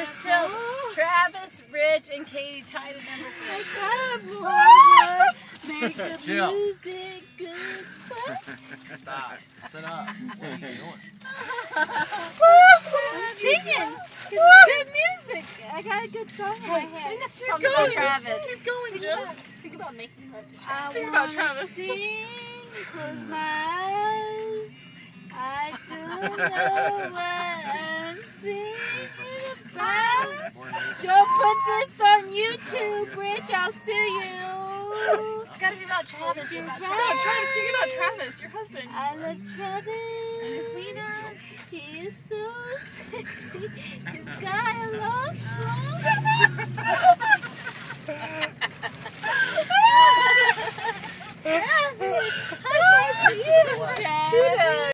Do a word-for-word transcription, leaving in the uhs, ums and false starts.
still Travis, Rich, and Katie tied at number three. I got more. Make the Chill. music good. What? Stop. Sit up. What are you doing? I'm singing. It's good music. I got a good song in my Hey, head. sing a song about Travis. Keep going, Sing Jill. about, sing about making love to I Travis. Sing about wanna Travis. sing, close my eyes. I don't know what I'm singing about. Don't put this on YouTube, Rich. I'll sue you. It's gotta be about Travis. You're About right. No, try to sing about Travis, your husband. I love Travis Wiener. He is so sexy. He's got a long schlong. Travis, I love you. Travis.